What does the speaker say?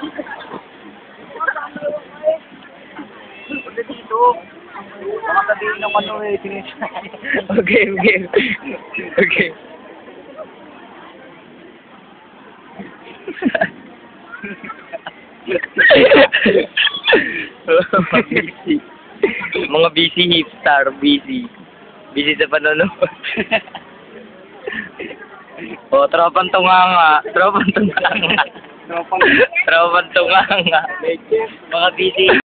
Punta dito. Baka sabihin ng ano eh, sinisay. Okay, okay. Okay. Busy. Mga busy hipstar, busy. Busy sa panonood. O, tropang tunganga. Tropang tunganga. Tropang tunganga. Mga busy.